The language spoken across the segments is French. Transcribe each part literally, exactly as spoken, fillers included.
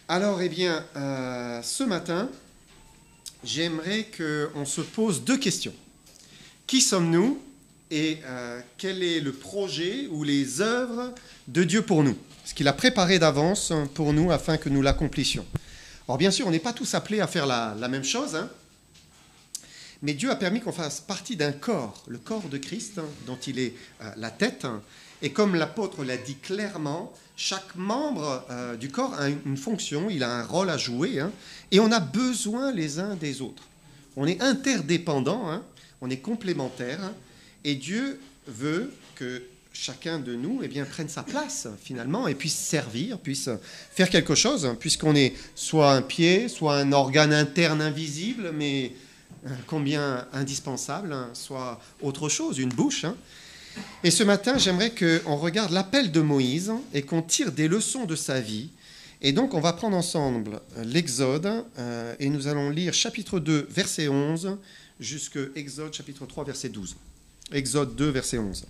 Alors, eh bien, euh, ce matin, j'aimerais qu'on se pose deux questions. Qui sommes-nous et euh, quel est le projet ou les œuvres de Dieu pour nous? Ce qu'il a préparé d'avance pour nous afin que nous l'accomplissions. Alors, bien sûr, on n'est pas tous appelés à faire la, la même chose, hein, mais Dieu a permis qu'on fasse partie d'un corps, le corps de Christ, hein, dont il est euh, la tête. Hein, et comme l'apôtre l'a dit clairement, chaque membre euh, du corps a une, une fonction, il a un rôle à jouer, hein, et on a besoin les uns des autres. On est interdépendants, hein, on est complémentaires, hein, et Dieu veut que chacun de nous eh bien, prenne sa place, finalement, et puisse servir, puisse faire quelque chose, hein, puisqu'on est soit un pied, soit un organe interne invisible, mais euh, combien indispensable, hein, soit autre chose, une bouche, hein. Et ce matin, j'aimerais qu'on regarde l'appel de Moïse et qu'on tire des leçons de sa vie. Et donc, on va prendre ensemble l'Exode euh, et nous allons lire chapitre deux, verset onze, jusqu'à Exode chapitre trois, verset douze. Exode deux, verset onze.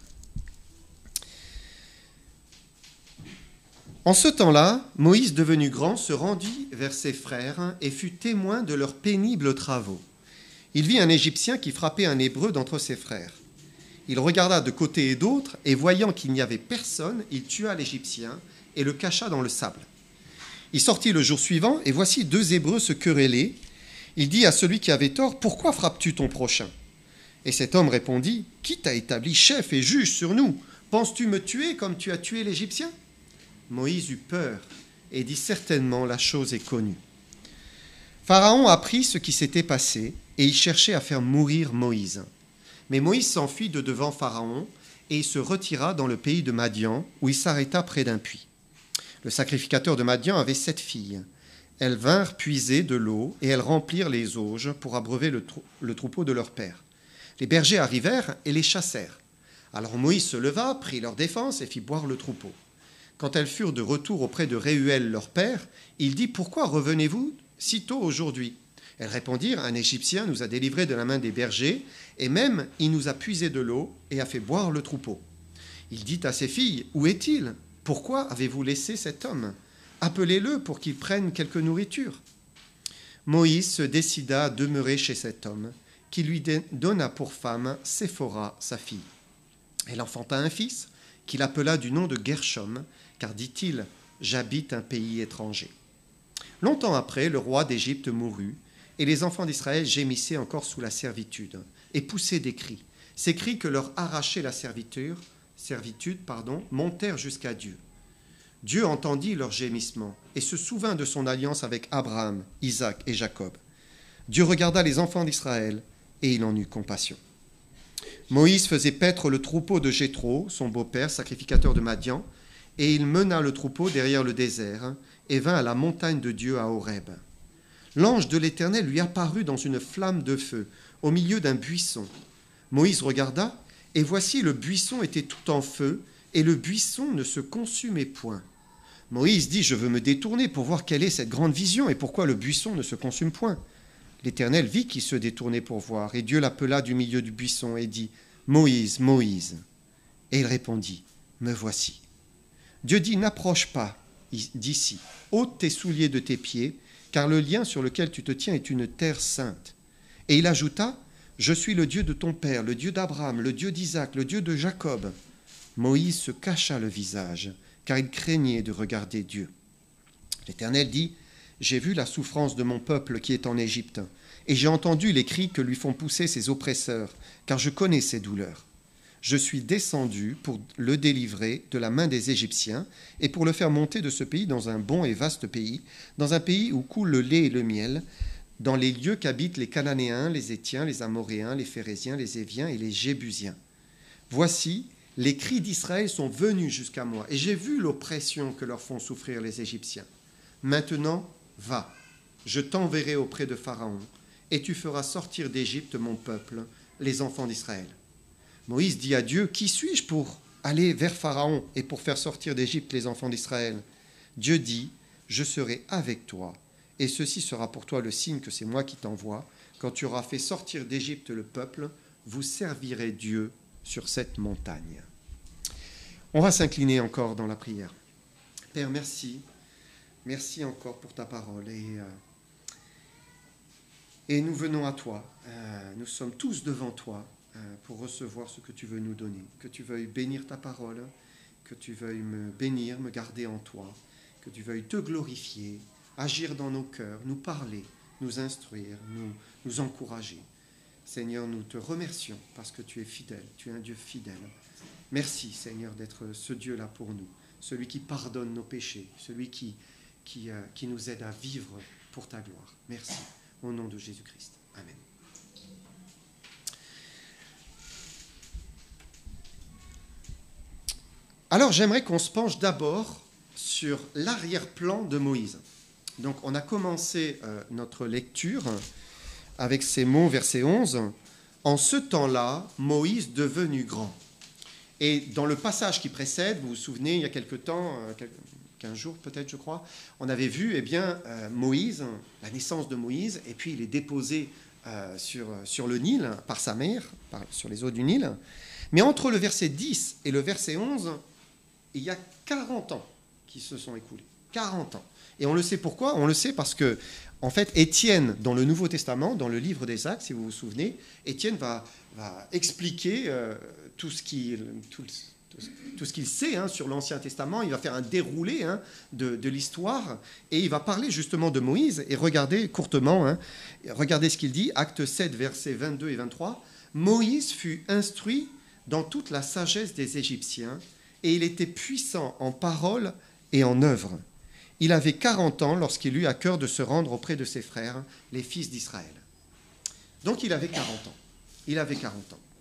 En ce temps-là, Moïse, devenu grand, se rendit vers ses frères et fut témoin de leurs pénibles travaux. Il vit un Égyptien qui frappait un Hébreu d'entre ses frères. Il regarda de côté et d'autre, et voyant qu'il n'y avait personne, il tua l'Égyptien et le cacha dans le sable. Il sortit le jour suivant, et voici deux Hébreux se querellaient. Il dit à celui qui avait tort, « Pourquoi frappes-tu ton prochain ?» Et cet homme répondit, « Qui t'a établi chef et juge sur nous? Penses-tu me tuer comme tu as tué l'Égyptien ?» Moïse eut peur et dit, « Certainement, la chose est connue. » Pharaon apprit ce qui s'était passé, et il cherchait à faire mourir Moïse. Mais Moïse s'enfuit de devant Pharaon et il se retira dans le pays de Madian, où il s'arrêta près d'un puits. Le sacrificateur de Madian avait sept filles. Elles vinrent puiser de l'eau et elles remplirent les auges pour abreuver le, trou- le troupeau de leur père. Les bergers arrivèrent et les chassèrent. Alors Moïse se leva, prit leur défense et fit boire le troupeau. Quand elles furent de retour auprès de Réuel leur père, il dit « Pourquoi revenez-vous si tôt aujourd'hui ?» Elles répondirent, « Un Égyptien nous a délivrés de la main des bergers, et même il nous a puisé de l'eau et a fait boire le troupeau. » Il dit à ses filles, « Où est-il? Pourquoi avez-vous laissé cet homme? Appelez-le pour qu'il prenne quelque nourriture. » Moïse se décida à demeurer chez cet homme, qui lui donna pour femme Séphora, sa fille. Elle enfanta un fils, qu'il appela du nom de Gershom, car, dit-il, « J'habite un pays étranger. » Longtemps après, le roi d'Égypte mourut, et les enfants d'Israël gémissaient encore sous la servitude, et poussaient des cris. Ces cris que leur arrachait la servitude, servitude pardon, montèrent jusqu'à Dieu. Dieu entendit leurs gémissements, et se souvint de son alliance avec Abraham, Isaac et Jacob. Dieu regarda les enfants d'Israël, et il en eut compassion. Moïse faisait paître le troupeau de Jéthro, son beau-père, sacrificateur de Madian, et il mena le troupeau derrière le désert, et vint à la montagne de Dieu à Horeb. L'ange de l'Éternel lui apparut dans une flamme de feu, au milieu d'un buisson. Moïse regarda, et voici le buisson était tout en feu, et le buisson ne se consumait point. Moïse dit, « Je veux me détourner pour voir quelle est cette grande vision, et pourquoi le buisson ne se consume point. » L'Éternel vit qu'il se détournait pour voir, et Dieu l'appela du milieu du buisson, et dit, « Moïse, Moïse. » Et il répondit, « Me voici. » Dieu dit, « N'approche pas d'ici, ôte tes souliers de tes pieds, car le lien sur lequel tu te tiens est une terre sainte. » Et il ajouta, « Je suis le Dieu de ton père, le Dieu d'Abraham, le Dieu d'Isaac, le Dieu de Jacob. » Moïse se cacha le visage, car il craignait de regarder Dieu. L'Éternel dit, « J'ai vu la souffrance de mon peuple qui est en Égypte, et j'ai entendu les cris que lui font pousser ses oppresseurs, car je connais ses douleurs. Je suis descendu pour le délivrer de la main des Égyptiens et pour le faire monter de ce pays dans un bon et vaste pays, dans un pays où coule le lait et le miel, dans les lieux qu'habitent les Cananéens, les Hétiens, les Amoréens, les Phéréziens, les Éviens et les Jébusiens. Voici, les cris d'Israël sont venus jusqu'à moi, et j'ai vu l'oppression que leur font souffrir les Égyptiens. Maintenant, va, je t'enverrai auprès de Pharaon, et tu feras sortir d'Égypte mon peuple, les enfants d'Israël. » Moïse dit à Dieu, « Qui suis-je pour aller vers Pharaon et pour faire sortir d'Égypte les enfants d'Israël ?» Dieu dit, « Je serai avec toi, et ceci sera pour toi le signe que c'est moi qui t'envoie. Quand tu auras fait sortir d'Égypte le peuple, vous servirez Dieu sur cette montagne. » On va s'incliner encore dans la prière. Père, merci merci encore pour ta parole. Et, euh, et nous venons à toi. Euh, nous sommes tous devant toi euh, pour recevoir ce que tu veux nous donner. Que tu veuilles bénir ta parole, que tu veuilles me bénir, me garder en toi, que tu veuilles te glorifier, agir dans nos cœurs, nous parler, nous instruire, nous, nous encourager. Seigneur, nous te remercions parce que tu es fidèle, tu es un Dieu fidèle. Merci, Seigneur, d'être ce Dieu-là pour nous, celui qui pardonne nos péchés, celui qui, qui, euh, qui nous aide à vivre pour ta gloire. Merci, au nom de Jésus-Christ. Amen. Alors, j'aimerais qu'on se penche d'abord sur l'arrière-plan de Moïse. Donc, on a commencé euh, notre lecture avec ces mots, verset onze. « En ce temps-là, Moïse devenu grand. » Et dans le passage qui précède, vous vous souvenez, il y a quelque temps, quinze jours peut-être, je crois, on avait vu eh bien, euh, Moïse, la naissance de Moïse, et puis il est déposé euh, sur, sur le Nil par sa mère, par, sur les eaux du Nil. Mais entre le verset dix et le verset onze, il y a quarante ans qui se sont écoulés. quarante ans. Et on le sait pourquoi? On le sait parce que, en fait, Étienne, dans le Nouveau Testament, dans le livre des Actes, si vous vous souvenez, Étienne va, va expliquer euh, tout ce qu'il tout, tout, tout ce qu'il sait hein, sur l'Ancien Testament. Il va faire un déroulé hein, de, de l'histoire et il va parler justement de Moïse. Et regardez courtement, hein, regardez ce qu'il dit, Acte sept, versets vingt-deux et vingt-trois. « Moïse fut instruit dans toute la sagesse des Égyptiens et il était puissant en parole et en œuvre. Il avait quarante ans lorsqu'il eut à cœur de se rendre auprès de ses frères, les fils d'Israël. » Donc il avait quarante ans. Il avait quarante ans.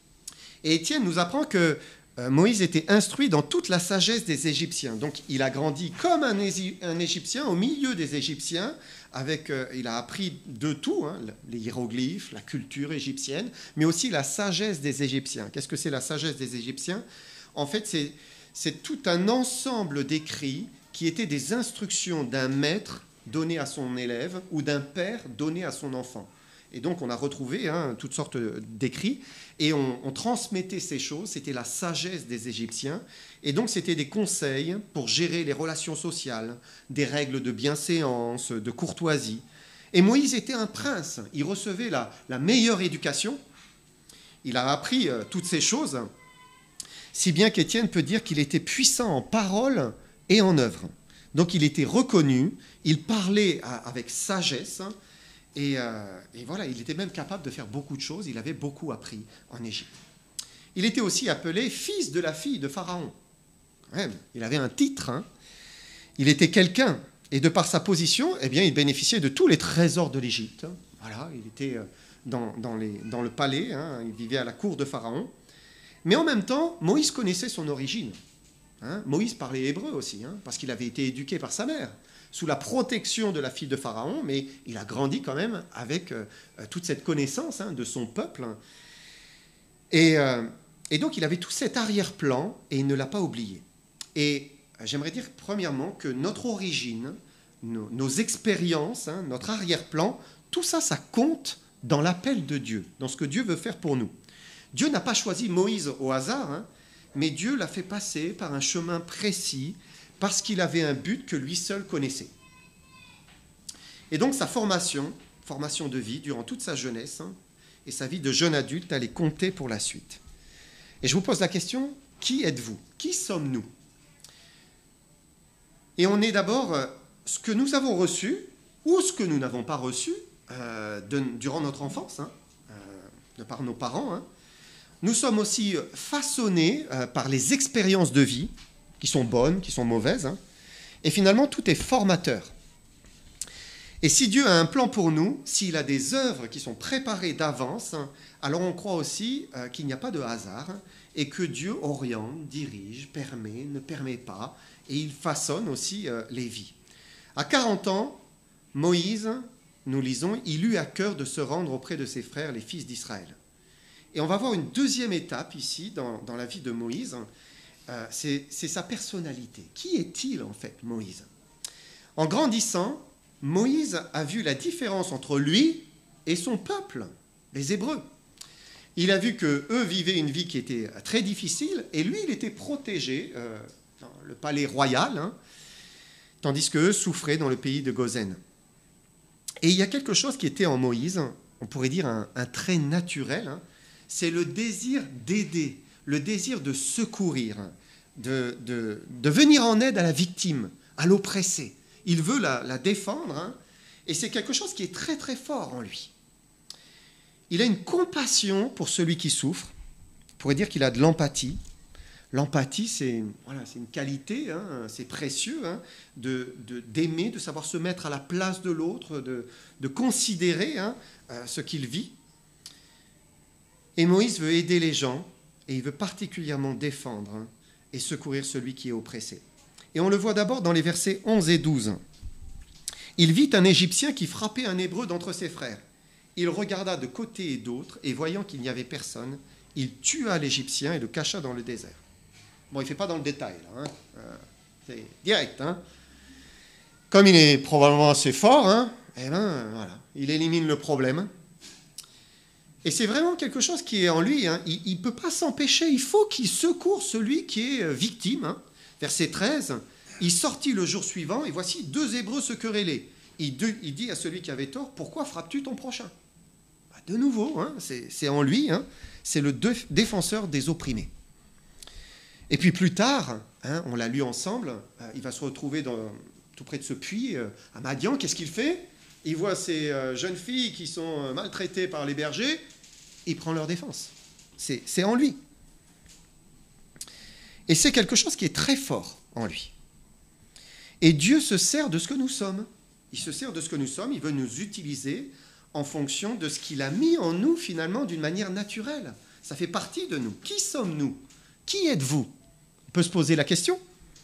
Et Étienne nous apprend que euh, Moïse était instruit dans toute la sagesse des Égyptiens. Donc il a grandi comme un, un Égyptien, au milieu des Égyptiens. Avec, euh, il a appris de tout, hein, les hiéroglyphes, la culture égyptienne, mais aussi la sagesse des Égyptiens. Qu'est-ce que c'est la sagesse des Égyptiens? En fait, c'est, c'est tout un ensemble d'écrits qui étaient des instructions d'un maître donné à son élève ou d'un père donné à son enfant. Et donc, on a retrouvé hein, toutes sortes d'écrits et on, on transmettait ces choses. C'était la sagesse des Égyptiens. Et donc, c'était des conseils pour gérer les relations sociales, des règles de bienséance, de courtoisie. Et Moïse était un prince. Il recevait la, la meilleure éducation. Il a appris euh, toutes ces choses, si bien qu'Étienne peut dire qu'il était puissant en parole et en œuvre. Donc il était reconnu, il parlait avec sagesse, et, euh, et voilà, il était même capable de faire beaucoup de choses, il avait beaucoup appris en Égypte. Il était aussi appelé fils de la fille de Pharaon. Quand même, il avait un titre, hein. Il était quelqu'un, et de par sa position, eh bien, il bénéficiait de tous les trésors de l'Égypte. Voilà, il était dans, dans, les, dans le palais, hein, il vivait à la cour de Pharaon. Mais en même temps, Moïse connaissait son origine. Hein, Moïse parlait hébreu aussi, hein, parce qu'il avait été éduqué par sa mère, sous la protection de la fille de Pharaon, mais il a grandi quand même avec euh, toute cette connaissance hein, de son peuple. Et, euh, et donc il avait tout cet arrière-plan et il ne l'a pas oublié. Et euh, j'aimerais dire premièrement que notre origine, nos, nos expériences, hein, notre arrière-plan, tout ça, ça compte dans l'appel de Dieu, dans ce que Dieu veut faire pour nous. Dieu n'a pas choisi Moïse au hasard, hein, mais Dieu l'a fait passer par un chemin précis parce qu'il avait un but que lui seul connaissait. Et donc sa formation, formation de vie durant toute sa jeunesse hein, et sa vie de jeune adulte allait compter pour la suite. Et je vous pose la question, qui êtes-vous? Qui sommes-nous? Et on est d'abord euh, ce que nous avons reçu ou ce que nous n'avons pas reçu euh, de, durant notre enfance, hein, euh, de par nos parents, hein. Nous sommes aussi façonnés euh, par les expériences de vie, qui sont bonnes, qui sont mauvaises. Hein. Et finalement, tout est formateur. Et si Dieu a un plan pour nous, s'il a des œuvres qui sont préparées d'avance, hein, alors on croit aussi euh, qu'il n'y a pas de hasard hein, et que Dieu oriente, dirige, permet, ne permet pas, et il façonne aussi euh, les vies. À quarante ans, Moïse, nous lisons, il eut à cœur de se rendre auprès de ses frères, les fils d'Israël. Et on va voir une deuxième étape ici dans, dans la vie de Moïse, euh, c'est, c'est sa personnalité. Qui est-il en fait, Moïse? En grandissant, Moïse a vu la différence entre lui et son peuple, les Hébreux. Il a vu qu'eux vivaient une vie qui était très difficile et lui, il était protégé euh, dans le palais royal. Hein. tandis qu'eux souffraient dans le pays de Gozen. Et il y a quelque chose qui était en Moïse, on pourrait dire un, un trait naturel, hein, c'est le désir d'aider, le désir de secourir, de, de, de venir en aide à la victime, à l'oppressé. Il veut la, la défendre, hein, et c'est quelque chose qui est très très fort en lui. Il a une compassion pour celui qui souffre, on pourrait dire qu'il a de l'empathie. L'empathie, c'est voilà, c'est une qualité, hein, c'est précieux, hein, de, de, d'aimer, de savoir se mettre à la place de l'autre, de, de considérer hein, euh, ce qu'il vit. Et Moïse veut aider les gens, et il veut particulièrement défendre hein, et secourir celui qui est oppressé. Et on le voit d'abord dans les versets onze et douze. Il vit un Égyptien qui frappait un Hébreu d'entre ses frères. Il regarda de côté et d'autre, et voyant qu'il n'y avait personne, il tua l'Égyptien et le cacha dans le désert. Bon, il ne fait pas dans le détail, là. Hein. Euh, c'est direct. Hein. Comme il est probablement assez fort, hein, eh ben, voilà, il élimine le problème. Et c'est vraiment quelque chose qui est en lui. Hein. Il ne peut pas s'empêcher. Il faut qu'il secourt celui qui est victime. Hein. Verset treize, il sortit le jour suivant, et voici deux Hébreux se querellaient. Il, de, il dit à celui qui avait tort, « Pourquoi frappes-tu ton prochain ?» bah, De nouveau, hein, c'est, c'est en lui. Hein, c'est le de, défenseur des opprimés. Et puis plus tard, hein, on l'a lu ensemble, euh, il va se retrouver dans, tout près de ce puits, euh, à Madian. Qu'est-ce qu'il fait? Il voit ces euh, jeunes filles qui sont euh, maltraitées par les bergers, il prend leur défense. C'est, c'est en lui. Et c'est quelque chose qui est très fort en lui. Et Dieu se sert de ce que nous sommes. Il se sert de ce que nous sommes, il veut nous utiliser en fonction de ce qu'il a mis en nous, finalement, d'une manière naturelle. Ça fait partie de nous. Qui sommes-nous? Qui êtes-vous? On peut se poser la question.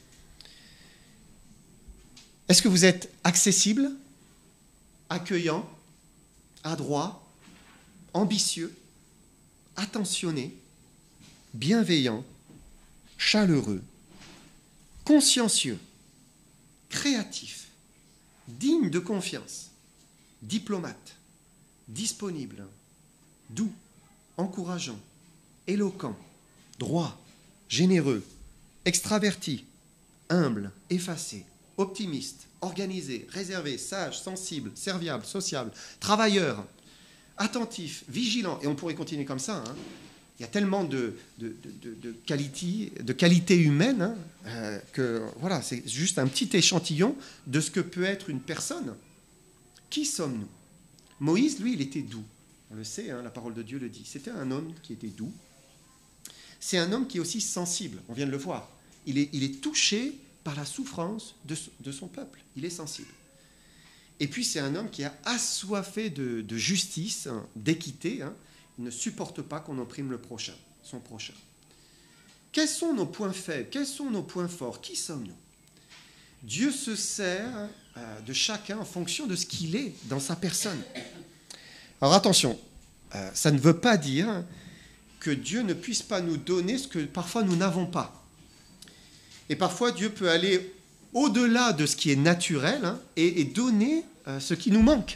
Est-ce que vous êtes accessible, accueillant, adroit, ambitieux, attentionné, bienveillant, chaleureux, consciencieux, créatif, digne de confiance, diplomate, disponible, doux, encourageant, éloquent, droit, généreux, extraverti, humble, effacé, optimiste, organisé, réservé, sage, sensible, serviable, sociable, travailleur, attentif, vigilant, et on pourrait continuer comme ça. Hein. Il y a tellement de, de, de, de, qualité, de qualités humaines hein, euh, que voilà, c'est juste un petit échantillon de ce que peut être une personne. Qui sommes-nous? Moïse, lui, il était doux. On le sait, hein, la parole de Dieu le dit. C'était un homme qui était doux. C'est un homme qui est aussi sensible, on vient de le voir. Il est, il est touché par la souffrance de, de son peuple. Il est sensible. Et puis c'est un homme qui a assoiffé de, de justice, hein, d'équité. Hein. Il ne supporte pas qu'on opprime le prochain, son prochain. Quels sont nos points faibles? Quels sont nos points forts? Qui sommes-nous? Dieu se sert euh, de chacun en fonction de ce qu'il est dans sa personne. Alors attention, euh, ça ne veut pas dire que Dieu ne puisse pas nous donner ce que parfois nous n'avons pas. Et parfois, Dieu peut aller au-delà de ce qui est naturel hein, et, et donner euh, ce qui nous manque.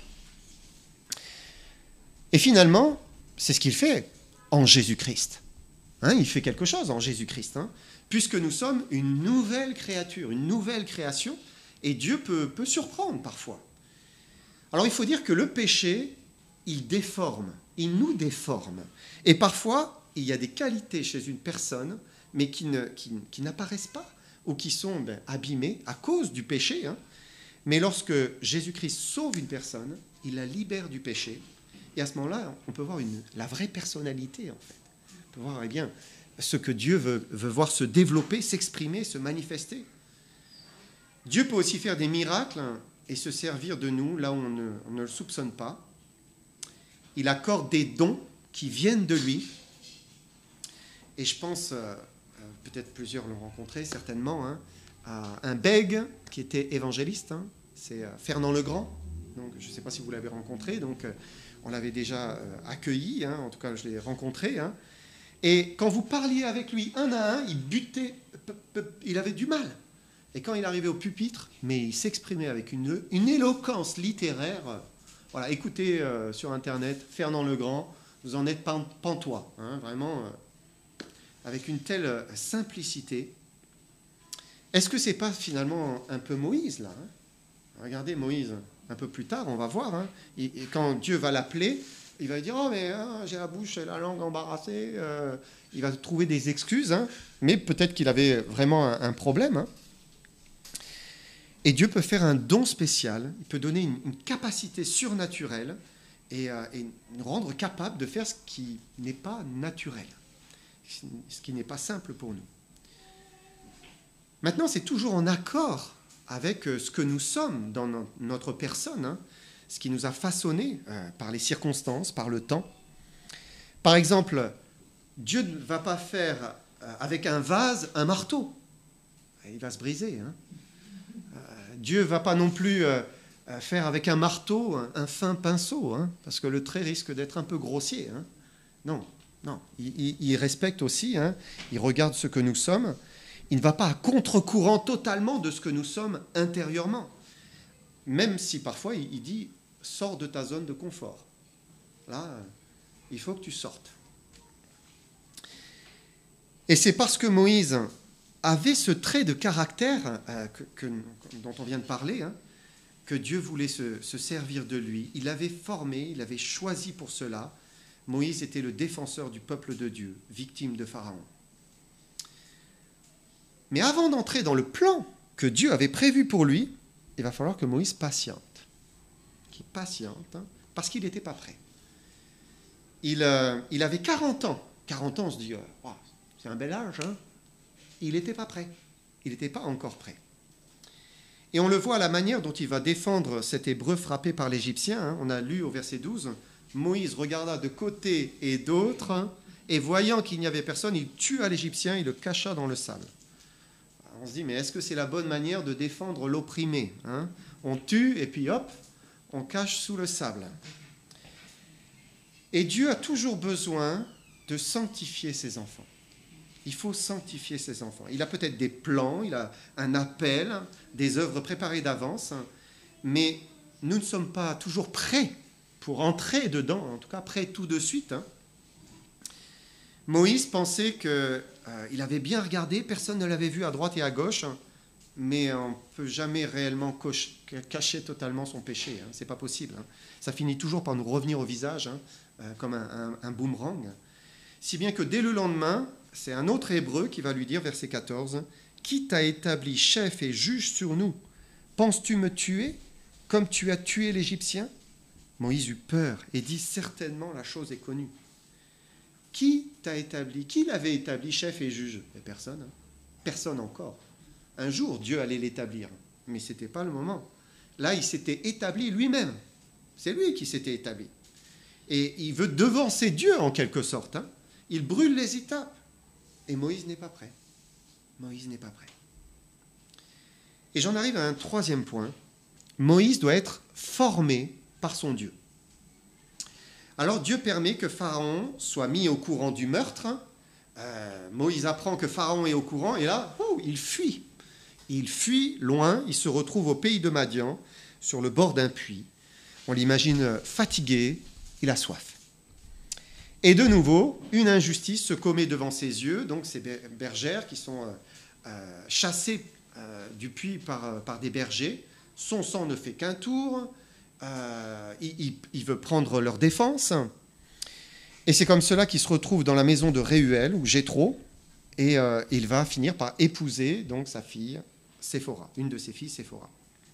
Et finalement, c'est ce qu'il fait en Jésus-Christ. Hein, il fait quelque chose en Jésus-Christ, hein, puisque nous sommes une nouvelle créature, une nouvelle création, et Dieu peut, peut surprendre parfois. Alors il faut dire que le péché, il déforme, il nous déforme. Et parfois, il y a des qualités chez une personne, mais qui, ne, qui, qui n'apparaissent pas, ou qui sont ben, abîmées à cause du péché. Hein. Mais lorsque Jésus-Christ sauve une personne, il la libère du péché, et à ce moment-là, on peut voir une, la vraie personnalité, en fait. On peut voir eh bien, ce que Dieu veut, veut voir se développer, s'exprimer, se manifester. Dieu peut aussi faire des miracles hein, et se servir de nous là où on ne, on ne le soupçonne pas. Il accorde des dons qui viennent de lui. Et je pense, euh, peut-être plusieurs l'ont rencontré certainement, hein, à un bègue qui était évangéliste. Hein, c'est euh, Fernand Legrand. Donc, je ne sais pas si vous l'avez rencontré. Donc, euh, on l'avait déjà euh, accueilli. Hein, en tout cas, je l'ai rencontré. Hein, et quand vous parliez avec lui un à un, il butait. Il avait du mal. Et quand il arrivait au pupitre, mais il s'exprimait avec une, une éloquence littéraire. Voilà, écoutez euh, sur Internet, Fernand Legrand, vous en êtes pantois, hein, vraiment, euh, avec une telle simplicité. Est-ce que ce n'est pas finalement un peu Moïse, là, hein? Regardez Moïse, un peu plus tard, on va voir, hein, et, et quand Dieu va l'appeler, il va dire « Oh, mais hein, j'ai la bouche et la langue embarrassée. Euh, » Il va trouver des excuses, hein, mais peut-être qu'il avait vraiment un, un problème. Hein. Et Dieu peut faire un don spécial, il peut donner une, une capacité surnaturelle et, euh, et nous rendre capable de faire ce qui n'est pas naturel, ce qui n'est pas simple pour nous. Maintenant, c'est toujours en accord avec ce que nous sommes dans no- notre personne, hein, ce qui nous a façonnés euh, par les circonstances, par le temps. Par exemple, Dieu ne va pas faire euh, avec un vase un marteau. Il va se briser. Hein. Euh, Dieu ne va pas non plus euh, faire avec un marteau un, un fin pinceau, hein, parce que le trait risque d'être un peu grossier. Hein. Non, non. Il, il, il respecte aussi, hein, il regarde ce que nous sommes. Il ne va pas à contre-courant totalement de ce que nous sommes intérieurement. Même si parfois il dit « sors de ta zone de confort ». Là, il faut que tu sortes. Et c'est parce que Moïse avait ce trait de caractère euh, que, que, dont on vient de parler, hein, que Dieu voulait se, se servir de lui. Il l'avait formé, il l'avait choisi pour cela. Moïse était le défenseur du peuple de Dieu, victime de Pharaon. Mais avant d'entrer dans le plan que Dieu avait prévu pour lui, il va falloir que Moïse patiente. Qu'il patiente, hein, parce qu'il n'était pas prêt. Il, euh, il avait quarante ans. quarante ans, on se dit, euh, wow, c'est un bel âge. Hein. Il n'était pas prêt. Il n'était pas encore prêt. Et on le voit à la manière dont il va défendre cet Hébreu frappé par l'Égyptien. Hein. On a lu au verset douze, Moïse regarda de côté et d'autre, hein, et voyant qu'il n'y avait personne, il tua l'Égyptien et le cacha dans le sable. On se dit, mais est-ce que c'est la bonne manière de défendre l'opprimé, hein? On tue et puis hop, on cache sous le sable. Et Dieu a toujours besoin de sanctifier ses enfants. Il faut sanctifier ses enfants. Il a peut-être des plans, il a un appel, des œuvres préparées d'avance, mais nous ne sommes pas toujours prêts pour entrer dedans, en tout cas prêts tout de suite. Hein. Moïse pensait qu'il euh, avait bien regardé, personne ne l'avait vu à droite et à gauche, mais on ne peut jamais réellement coche, cacher totalement son péché. Hein. Ce n'est pas possible. Hein. Ça finit toujours par nous revenir au visage, hein, euh, comme un, un, un boomerang. Si bien que dès le lendemain, c'est un autre Hébreu qui va lui dire, verset quatorze, « Qui t'a établi chef et juge sur nous? Penses-tu me tuer comme tu as tué l'Égyptien ?» Moïse eut peur et dit, « Certainement la chose est connue. » Qui t'a établi? Qui l'avait établi chef et juge? Personne. Hein. Personne encore. Un jour, Dieu allait l'établir, mais ce n'était pas le moment. Là, il s'était établi lui-même. C'est lui qui s'était établi. Et il veut devancer Dieu en quelque sorte. Hein. Il brûle les étapes. Et Moïse n'est pas prêt. Moïse n'est pas prêt. Et j'en arrive à un troisième point. Moïse doit être formé par son Dieu. Alors Dieu permet que Pharaon soit mis au courant du meurtre. Euh, Moïse apprend que Pharaon est au courant et là, oh, il fuit. Il fuit loin, il se retrouve au pays de Madian, sur le bord d'un puits. On l'imagine fatigué, il a soif. Et de nouveau, une injustice se commet devant ses yeux, donc ces bergères qui sont euh, chassées euh, du puits par, euh, par des bergers. Son sang ne fait qu'un tour. Euh, il, il veut prendre leur défense. Et c'est comme cela qu'il se retrouve dans la maison de Réuel, ou Jéthro, et euh, il va finir par épouser donc sa fille, Séphora, une de ses filles, Séphora.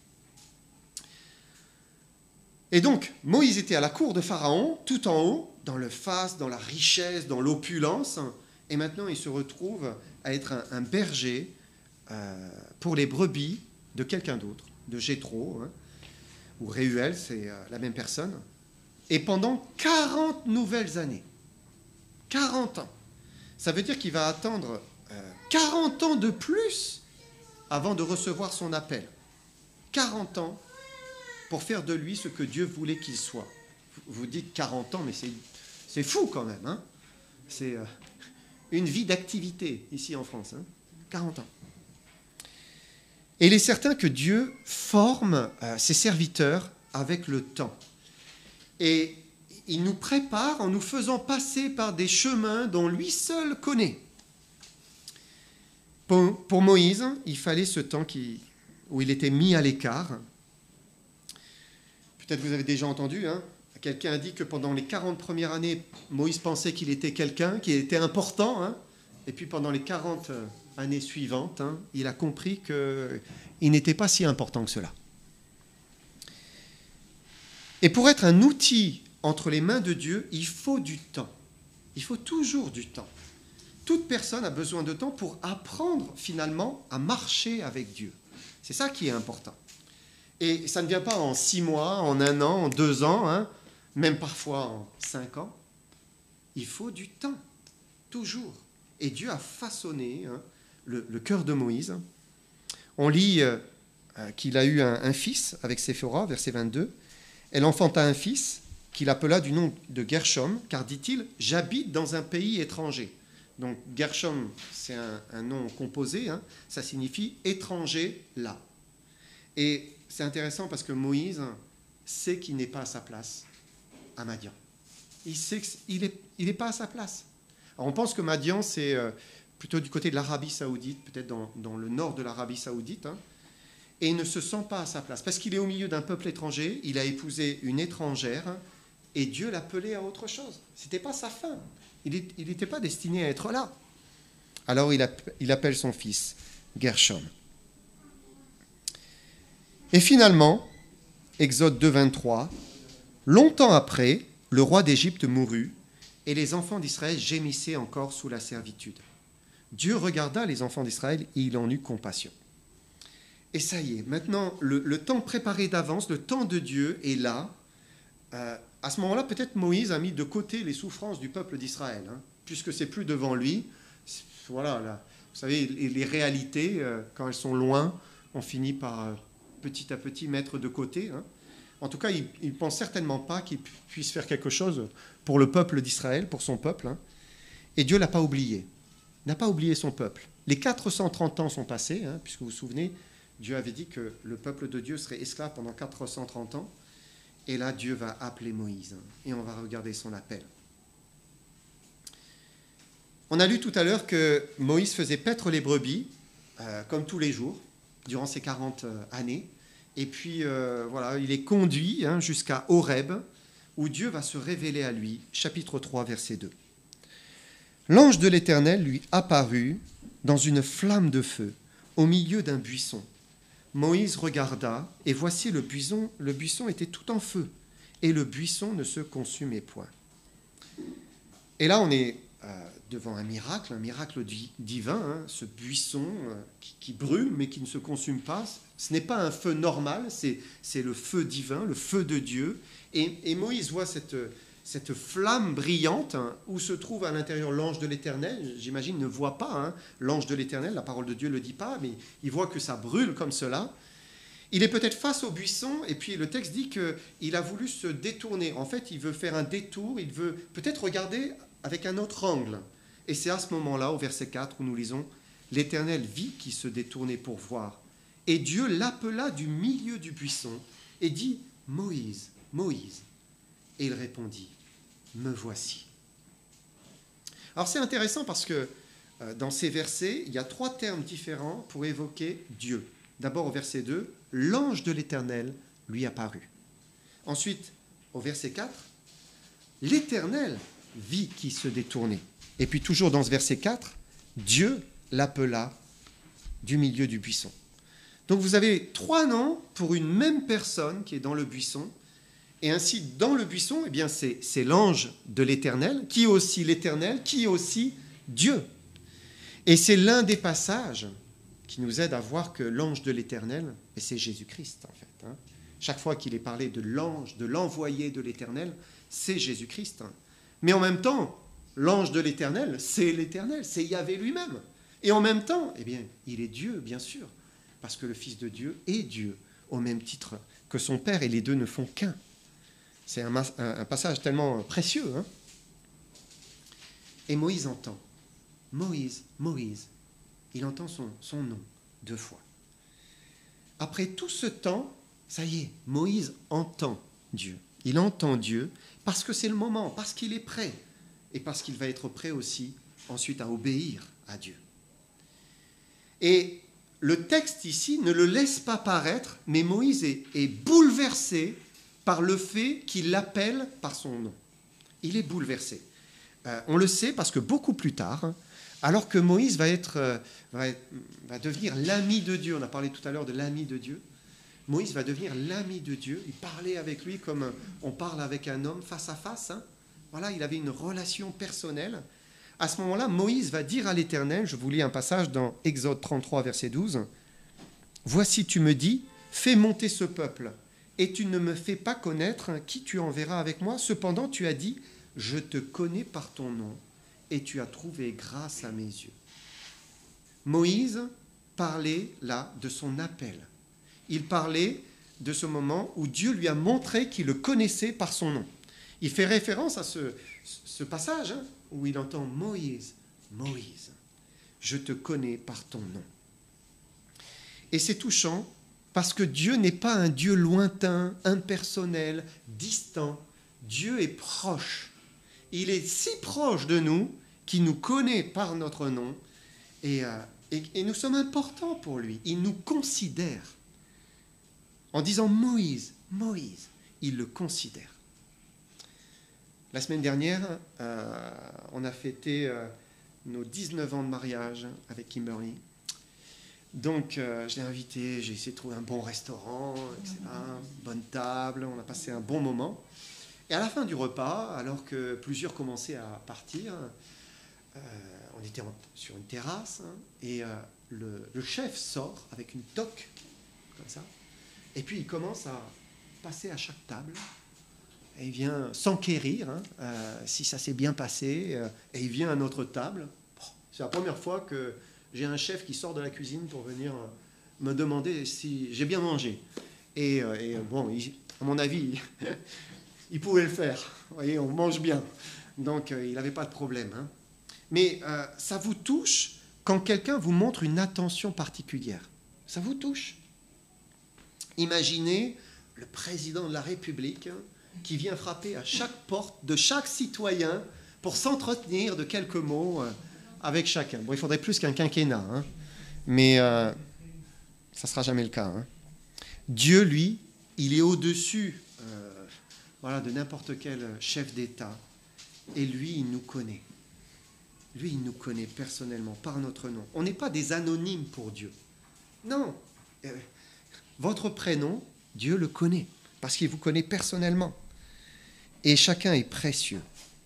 Et donc, Moïse était à la cour de Pharaon, tout en haut, dans le faste, dans la richesse, dans l'opulence, et maintenant il se retrouve à être un, un berger euh, pour les brebis de quelqu'un d'autre, de Jéthro, hein, ou Réuel, c'est la même personne, et pendant quarante nouvelles années. quarante ans. Ça veut dire qu'il va attendre euh, quarante ans de plus avant de recevoir son appel. quarante ans pour faire de lui ce que Dieu voulait qu'il soit. Vous dites quarante ans, mais c'est, c'est fou quand même. Hein. C'est euh, une vie d'activité ici en France. Hein. quarante ans. Et il est certain que Dieu forme euh, ses serviteurs avec le temps. Et il nous prépare en nous faisant passer par des chemins dont lui seul connaît. Pour, pour Moïse, il fallait ce temps qui, où il était mis à l'écart. Peut-être vous avez déjà entendu, hein, quelqu'un a dit que pendant les quarante premières années, Moïse pensait qu'il était quelqu'un, qu'il était important, hein, et puis pendant les quarante années suivantes, hein, il a compris qu'il n'était pas si important que cela. Et pour être un outil entre les mains de Dieu, il faut du temps. Il faut toujours du temps. Toute personne a besoin de temps pour apprendre finalement à marcher avec Dieu. C'est ça qui est important. Et ça ne vient pas en six mois, en un an, en deux ans, hein, même parfois en cinq ans. Il faut du temps, toujours. Et Dieu a façonné hein, le, le cœur de Moïse. On lit euh, qu'il a eu un, un fils avec Séphora, verset vingt-deux. Elle enfanta un fils qu'il appela du nom de Gershom, car, dit-il, j'habite dans un pays étranger. Donc Gershom, c'est un, un nom composé, hein, ça signifie étranger là. Et c'est intéressant parce que Moïse sait qu'il n'est pas à sa place à Madian. Il sait qu'il n'est il est pas à sa place. Alors on pense que Madian, c'est euh, plutôt du côté de l'Arabie Saoudite, peut-être dans, dans le nord de l'Arabie Saoudite, hein, et il ne se sent pas à sa place. Parce qu'il est au milieu d'un peuple étranger, il a épousé une étrangère, et Dieu l'appelait à autre chose. Ce n'était pas sa fin. Il n'était pas destiné à être là. Alors il, app- il appelle son fils Gershom. Et finalement, Exode deux, vingt-trois, longtemps après, le roi d'Égypte mourut, et les enfants d'Israël gémissaient encore sous la servitude. Dieu regarda les enfants d'Israël et il en eut compassion. Et ça y est, maintenant, le, le temps préparé d'avance, le temps de Dieu est là. Euh, à ce moment-là, peut-être Moïse a mis de côté les souffrances du peuple d'Israël, hein, puisque c'est plus devant lui. Voilà, là, vous savez, les, les réalités, euh, quand elles sont loin, on finit par euh, petit à petit mettre de côté. Hein. En tout cas, il ne pense certainement pas qu'il puisse faire quelque chose pour le peuple d'Israël, pour son peuple. Hein. Et Dieu ne l'a pas oublié. Il n'a pas oublié son peuple. Les quatre cent trente ans sont passés, hein, puisque vous vous souvenez, Dieu avait dit que le peuple de Dieu serait esclave pendant quatre cent trente ans. Et là, Dieu va appeler Moïse. Et on va regarder son appel. On a lu tout à l'heure que Moïse faisait paître les brebis, euh, comme tous les jours, durant ces quarante années. Et puis, euh, voilà, il est conduit hein, jusqu'à Horeb, où Dieu va se révéler à lui. Chapitre trois, verset deux. L'ange de l'Éternel lui apparut dans une flamme de feu, au milieu d'un buisson. Moïse regarda, et voici le buisson, le buisson était tout en feu, et le buisson ne se consumait point. Et là, on est euh, devant un miracle, un miracle di- divin, hein, ce buisson euh, qui, qui brûle, mais qui ne se consume pas. Ce n'est pas un feu normal, c'est, c'est le feu divin, le feu de Dieu. Et, et Moïse voit cette, cette flamme brillante, hein, où se trouve à l'intérieur l'ange de l'Éternel. J'imagine, ne voit pas hein, l'ange de l'Éternel, la parole de Dieu ne le dit pas, mais il voit que ça brûle comme cela. Il est peut-être face au buisson, et puis le texte dit qu'il a voulu se détourner. En fait, il veut faire un détour, il veut peut-être regarder avec un autre angle. Et c'est à ce moment-là, au verset quatre, où nous lisons « L'Éternel vit qu'il se détournait pour voir. Et Dieu l'appela du milieu du buisson et dit « Moïse, Moïse ». Et il répondit « Me voici ». Alors c'est intéressant parce que euh, dans ces versets, il y a trois termes différents pour évoquer Dieu. D'abord au verset deux, l'ange de l'Éternel lui apparut. Ensuite, au verset quatre, l'Éternel vit qu'il se détournait. Et puis toujours dans ce verset quatre, Dieu l'appela du milieu du buisson. Donc vous avez trois noms pour une même personne qui est dans le buisson. Et ainsi, dans le buisson, eh bien, c'est, c'est l'ange de l'Éternel, qui est aussi l'Éternel, qui est aussi Dieu. Et c'est l'un des passages qui nous aide à voir que l'ange de l'Éternel, et c'est Jésus-Christ en fait. Hein. Chaque fois qu'il est parlé de l'ange, de l'envoyé de l'Éternel, c'est Jésus-Christ. Hein. Mais en même temps, l'ange de l'Éternel, c'est l'Éternel, c'est Yahvé lui-même. Et en même temps, eh bien, il est Dieu, bien sûr, parce que le Fils de Dieu est Dieu, au même titre que son Père, et les deux ne font qu'un. C'est un, un, un passage tellement précieux. Hein. Et Moïse entend. Moïse, Moïse. Il entend son, son nom deux fois. Après tout ce temps, ça y est, Moïse entend Dieu. Il entend Dieu parce que c'est le moment, parce qu'il est prêt. Et parce qu'il va être prêt aussi ensuite à obéir à Dieu. Et le texte ici ne le laisse pas paraître, mais Moïse est, est bouleversé par le fait qu'il l'appelle par son nom. Il est bouleversé. Euh, on le sait parce que beaucoup plus tard, alors que Moïse va, être, euh, va, être, va devenir l'ami de Dieu, on a parlé tout à l'heure de l'ami de Dieu, Moïse va devenir l'ami de Dieu, il parlait avec lui comme on parle avec un homme face à face. Hein. Voilà, il avait une relation personnelle. À ce moment-là, Moïse va dire à l'Éternel, je vous lis un passage dans Exode trente-trois, verset douze, « Voici, tu me dis, fais monter ce peuple, et tu ne me fais pas connaître qui tu enverras avec moi. Cependant, tu as dit, je te connais par ton nom, et tu as trouvé grâce à mes yeux. » Moïse parlait là de son appel. Il parlait de ce moment où Dieu lui a montré qu'il le connaissait par son nom. Il fait référence à ce, ce passage hein, où il entend « Moïse, Moïse, je te connais par ton nom. » Et c'est touchant parce que Dieu n'est pas un Dieu lointain, impersonnel, distant. Dieu est proche. Il est si proche de nous qu'il nous connaît par notre nom et, euh, et, et nous sommes importants pour lui. Il nous considère. En disant Moïse, Moïse, il le considère. La semaine dernière, euh, on a fêté euh, nos dix-neuf ans de mariage avec Kimberly. Donc, euh, je l'ai invité, j'ai essayé de trouver un bon restaurant, et cetera, bonne table, on a passé un bon moment. Et à la fin du repas, alors que plusieurs commençaient à partir, euh, on était en, sur une terrasse, hein, et euh, le, le chef sort avec une toque, comme ça, et puis il commence à passer à chaque table, et il vient s'enquérir, hein, euh, si ça s'est bien passé, euh, et il vient à notre table. C'est la première fois que j'ai un chef qui sort de la cuisine pour venir me demander si j'ai bien mangé. Et, euh, et bon, il, à mon avis, il pouvait le faire. Vous voyez, on mange bien. Donc, euh, il n'avait pas de problème. Hein. Mais euh, ça vous touche quand quelqu'un vous montre une attention particulière. Ça vous touche. Imaginez le président de la République hein, qui vient frapper à chaque porte de chaque citoyen pour s'entretenir de quelques mots euh, avec chacun. Bon, il faudrait plus qu'un quinquennat, hein, mais euh, ça ne sera jamais le cas. Hein. Dieu, lui, il est au-dessus euh, voilà, de n'importe quel chef d'État. Et lui, il nous connaît. Lui, il nous connaît personnellement, par notre nom. On n'est pas des anonymes pour Dieu. Non. Euh, votre prénom, Dieu le connaît, parce qu'il vous connaît personnellement. Et chacun est précieux.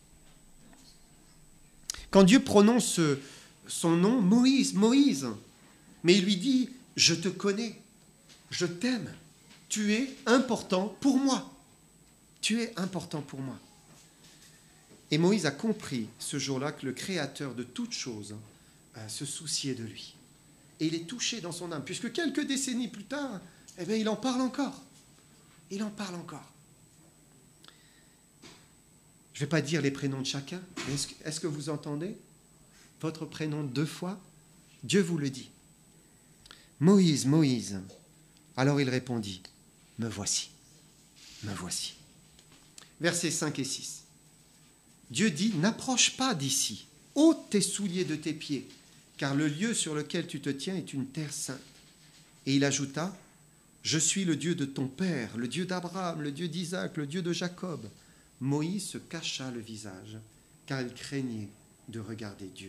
Quand Dieu prononce son nom, Moïse, Moïse, mais il lui dit, je te connais, je t'aime, tu es important pour moi. Tu es important pour moi. Et Moïse a compris ce jour-là que le Créateur de toutes choses euh, se souciait de lui. Et il est touché dans son âme, puisque quelques décennies plus tard, eh bien, il en parle encore. Il en parle encore. Je ne vais pas dire les prénoms de chacun, mais est-ce que, est-ce que vous entendez votre prénom deux fois? Dieu vous le dit. Moïse, Moïse. Alors il répondit, me voici, me voici. Versets cinq et six. Dieu dit, n'approche pas d'ici, ôte tes souliers de tes pieds, car le lieu sur lequel tu te tiens est une terre sainte. Et il ajouta, je suis le Dieu de ton père, le Dieu d'Abraham, le Dieu d'Isaac, le Dieu de Jacob. Moïse se cacha le visage, car il craignait de regarder Dieu.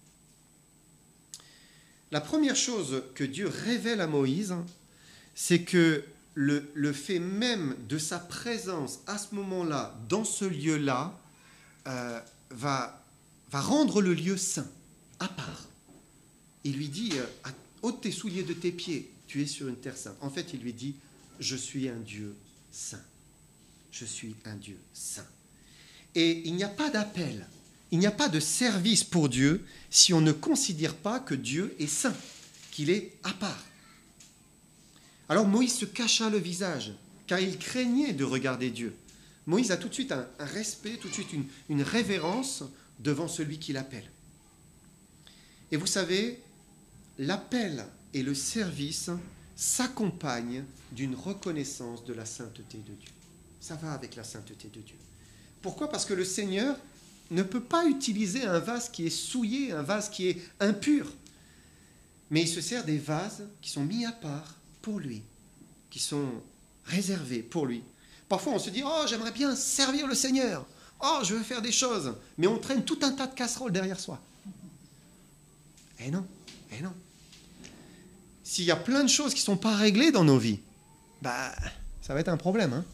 La première chose que Dieu révèle à Moïse, c'est que le, le fait même de sa présence à ce moment-là, dans ce lieu-là, euh, va, va rendre le lieu saint, à part. Il lui dit, euh, ôte tes souliers de tes pieds, tu es sur une terre sainte. En fait, il lui dit, je suis un Dieu saint. Je suis un Dieu saint. Et il n'y a pas d'appel, il n'y a pas de service pour Dieu si on ne considère pas que Dieu est saint, qu'il est à part. Alors Moïse se cacha le visage, car il craignait de regarder Dieu. Moïse a tout de suite un, un respect, tout de suite une, une révérence devant celui qui l'appelle. Et vous savez, l'appel et le service s'accompagnent d'une reconnaissance de la sainteté de Dieu. Ça va avec la sainteté de Dieu. Pourquoi? Parce que le Seigneur ne peut pas utiliser un vase qui est souillé, un vase qui est impur. Mais il se sert des vases qui sont mis à part pour lui, qui sont réservés pour lui. Parfois, on se dit « Oh, j'aimerais bien servir le Seigneur. Oh, je veux faire des choses. » Mais on traîne tout un tas de casseroles derrière soi. Eh non, eh non. S'il y a plein de choses qui ne sont pas réglées dans nos vies, bah, ça va être un problème. Hein.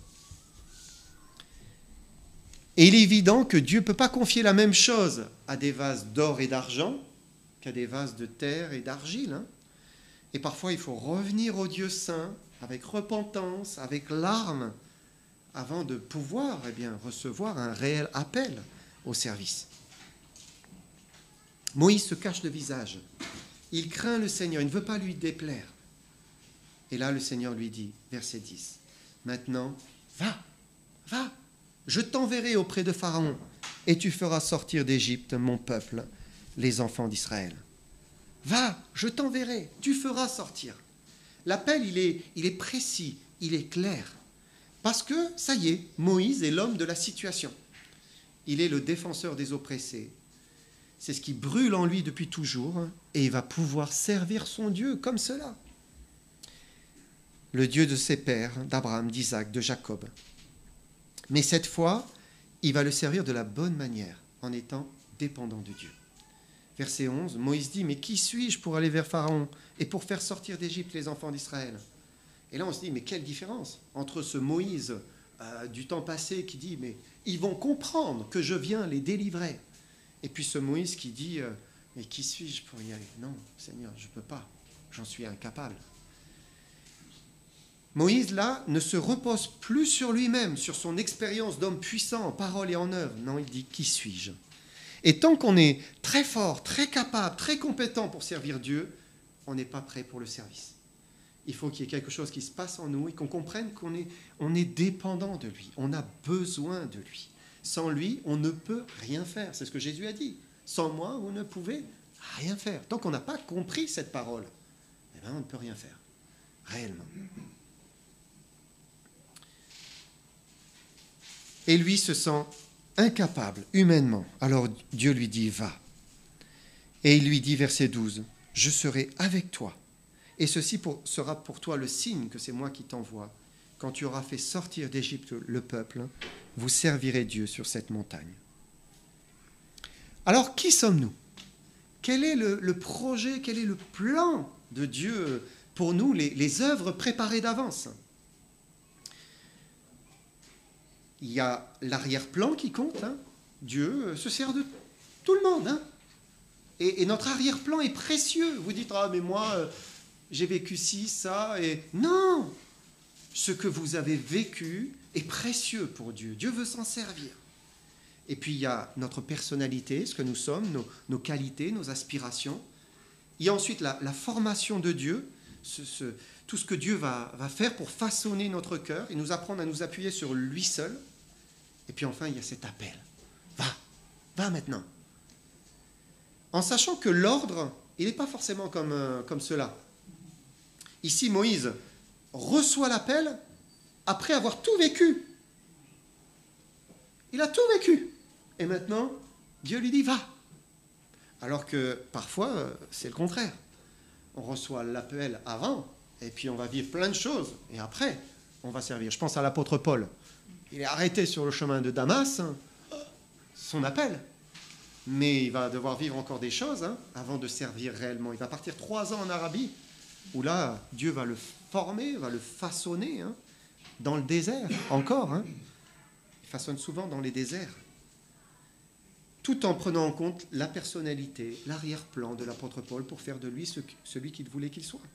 Et il est évident que Dieu ne peut pas confier la même chose à des vases d'or et d'argent qu'à des vases de terre et d'argile. Hein. Et parfois, il faut revenir au Dieu saint avec repentance, avec larmes, avant de pouvoir eh bien, recevoir un réel appel au service. Moïse se cache le visage. Il craint le Seigneur, il ne veut pas lui déplaire. Et là, le Seigneur lui dit, verset dix, « Maintenant, va, va, je t'enverrai auprès de Pharaon, et tu feras sortir d'Égypte mon peuple, les enfants d'Israël. Va, je t'enverrai, tu feras sortir. » L'appel, il est, il est précis, il est clair. Parce que, ça y est, Moïse est l'homme de la situation. Il est le défenseur des oppressés. C'est ce qui brûle en lui depuis toujours, et il va pouvoir servir son Dieu comme cela. Le Dieu de ses pères, d'Abraham, d'Isaac, de Jacob. Mais cette fois, il va le servir de la bonne manière, en étant dépendant de Dieu. Verset onze, Moïse dit, « Mais qui suis-je pour aller vers Pharaon et pour faire sortir d'Égypte les enfants d'Israël ?» Et là, on se dit, mais quelle différence entre ce Moïse euh, du temps passé qui dit, « Mais ils vont comprendre que je viens les délivrer. » Et puis ce Moïse qui dit, euh, « Mais qui suis-je pour y aller ?» Non, Seigneur, je ne peux pas, j'en suis incapable. Moïse, là, ne se repose plus sur lui-même, sur son expérience d'homme puissant en parole et en œuvre. Non, il dit, « Qui suis-je » Et tant qu'on est très fort, très capable, très compétent pour servir Dieu, on n'est pas prêt pour le service. Il faut qu'il y ait quelque chose qui se passe en nous et qu'on comprenne qu'on est, on est dépendant de lui. On a besoin de lui. Sans lui, on ne peut rien faire. C'est ce que Jésus a dit. Sans moi, vous ne pouvez rien faire. Tant qu'on n'a pas compris cette parole, eh bien, on ne peut rien faire. Réellement. Et lui se sent incapable, humainement. Alors Dieu lui dit, va. Et il lui dit, verset douze, je serai avec toi. Et ceci pour, sera pour toi le signe que c'est moi qui t'envoie. Quand tu auras fait sortir d'Égypte le peuple, vous servirez Dieu sur cette montagne. Alors, qui sommes-nous? Quel est le, le projet, quel est le plan de Dieu pour nous, les, les œuvres préparées d'avance? Il y a l'arrière-plan qui compte. Hein. Dieu se sert de tout le monde. Hein. Et, et notre arrière-plan est précieux. Vous dites, ah mais moi, euh, j'ai vécu ci, ça, et... Non! Ce que vous avez vécu est précieux pour Dieu. Dieu veut s'en servir. Et puis il y a notre personnalité, ce que nous sommes, nos, nos qualités, nos aspirations. Il y a ensuite la, la formation de Dieu, ce, ce, tout ce que Dieu va, va faire pour façonner notre cœur et nous apprendre à nous appuyer sur lui seul. Et puis enfin, il y a cet appel. Va, va maintenant. En sachant que l'ordre, il n'est pas forcément comme, euh, comme cela. Ici, Moïse reçoit l'appel après avoir tout vécu. Il a tout vécu. Et maintenant, Dieu lui dit, va. Alors que parfois, c'est le contraire. On reçoit l'appel avant, et puis on va vivre plein de choses. Et après, on va servir. Je pense à l'apôtre Paul. Il est arrêté sur le chemin de Damas, son appel. Mais il va devoir vivre encore des choses hein, avant de servir réellement. Il va partir trois ans en Arabie, où là, Dieu va le former, va le façonner, hein, dans le désert, encore. Hein. Il façonne souvent dans les déserts. Tout en prenant en compte la personnalité, l'arrière-plan de l'apôtre Paul pour faire de lui ce, celui qu'il voulait qu'il soit.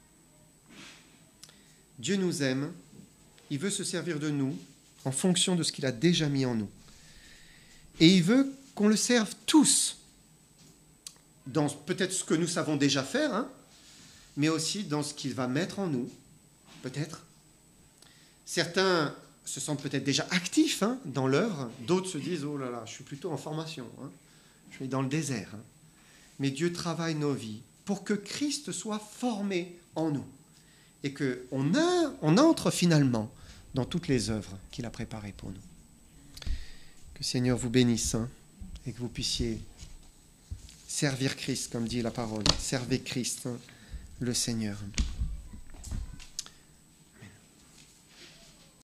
Dieu nous aime, il veut se servir de nous en fonction de ce qu'il a déjà mis en nous. Et il veut qu'on le serve tous, dans peut-être ce que nous savons déjà faire, hein, mais aussi dans ce qu'il va mettre en nous, peut-être. Certains se sentent peut-être déjà actifs hein, dans l'œuvre, d'autres se disent « Oh là là, je suis plutôt en formation, hein, je suis dans le désert. Hein. » Mais Dieu travaille nos vies pour que Christ soit formé en nous et qu'on on entre finalement dans toutes les œuvres qu'il a préparées pour nous. Que le Seigneur vous bénisse hein, et que vous puissiez servir Christ, comme dit la parole. Servez Christ hein, le Seigneur.